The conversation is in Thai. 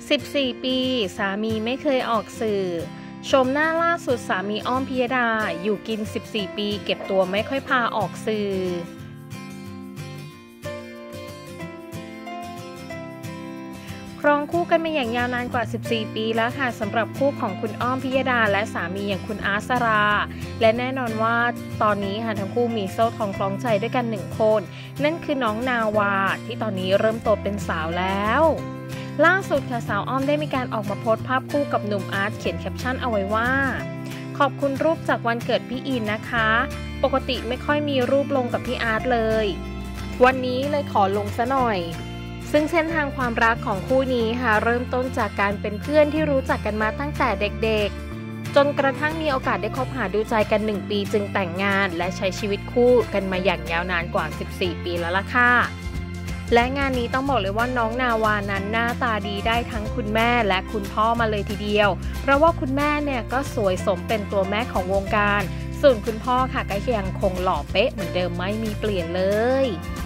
14 ปีสามีไม่เคยออกสื่อชมหน้าล่าสุดสามีอ้อมพิยดาอยู่กิน14 ปีเก็บตัวไม่ค่อยพาออกสื่อครองคู่กันมาอย่างยาวนานกว่า14 ปีแล้วค่ะสำหรับคู่ของคุณอ้อมพิยดาและสามีอย่างคุณอาร์ต สราและแน่นอนว่าตอนนี้ค่ะทั้งคู่มีโซ่ทองคล้องใจด้วยกัน1 คนนั่นคือน้องนาวาที่ตอนนี้เริ่มโตเป็นสาวแล้วล่าสุดค่ะสาวอ้อมได้มีการออกมาโพสต์ภาพคู่กับหนุ่มอาร์ตเขียนแคปชั่นเอาไว้ว่าขอบคุณรูปจากวันเกิดพี่อินนะคะปกติไม่ค่อยมีรูปลงกับพี่อาร์ตเลยวันนี้เลยขอลงซะหน่อยซึ่งเส้นทางความรักของคู่นี้ค่ะเริ่มต้นจากการเป็นเพื่อนที่รู้จักกันมาตั้งแต่เด็กๆจนกระทั่งมีโอกาสได้คบหาดูใจกัน1 ปีจึงแต่งงานและใช้ชีวิตคู่กันมาอย่างยาวนานกว่า14 ปีแล้วล่ะค่ะและงานนี้ต้องบอกเลยว่าน้องนาวานั้นหน้าตาดีได้ทั้งคุณแม่และคุณพ่อมาเลยทีเดียวเพราะว่าคุณแม่เนี่ยก็สวยสมเป็นตัวแม่ของวงการส่วนคุณพ่อค่ะก็ยังคงหล่อเป๊ะเหมือนเดิมไม่มีเปลี่ยนเลย